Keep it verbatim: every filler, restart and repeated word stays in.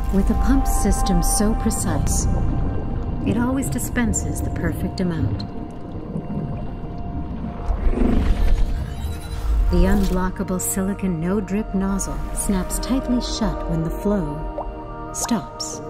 With a pump system so precise, it always dispenses the perfect amount. The unblockable silicone no-drip nozzle snaps tightly shut when the flow stops.